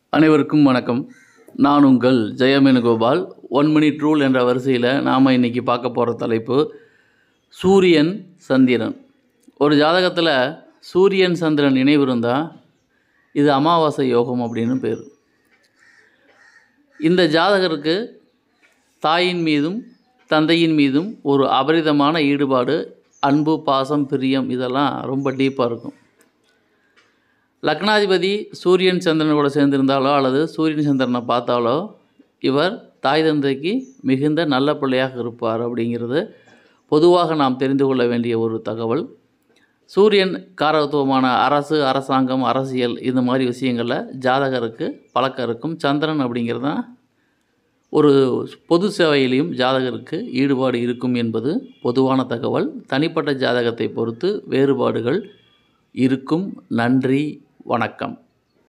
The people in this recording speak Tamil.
அனைவருக்கும் வணக்கம். நான் உங்கள் ஜெயமேனுகோபால். 1 மினிட் ரூல் என்ற வரிசையில் நாம் இன்றைக்கி பார்க்க போகிற தலைப்பு சூரியன் சந்திரன். ஒரு ஜாதகத்தில் சூரியன் சந்திரன் இணைவு இருந்தால் இது அமாவாசை யோகம் அப்படின்னு பேர். இந்த ஜாதகருக்கு தாயின் மீதும் தந்தையின் மீதும் ஒரு அபரிதமான ஈடுபாடு, அன்பு, பாசம், பிரியம் இதெல்லாம் ரொம்ப டீப்பாக இருக்கும். லக்னாதிபதி சூரியன் சந்திரனோட சேர்ந்திருந்தாலோ அல்லது சூரியன் சந்திரனை பார்த்தாலோ இவர் தாய் தந்தைக்கு மிகுந்த நல்ல பிள்ளையாக இருப்பார் அப்படிங்கிறது பொதுவாக நாம் தெரிந்து கொள்ள வேண்டிய ஒரு தகவல். சூரியன் காரகத்துவமான அரசு, அரசாங்கம், அரசியல் இந்த மாதிரி விஷயங்களில் ஜாதகருக்கு பழக்கம் இருக்கும். சந்திரன் அப்படிங்கிறது தான் ஒரு பொது சேவையிலையும் ஜாதகருக்கு ஈடுபாடு இருக்கும் என்பது பொதுவான தகவல். தனிப்பட்ட ஜாதகத்தை பொறுத்து வேறுபாடுகள் இருக்கும். நன்றி, வணக்கம்.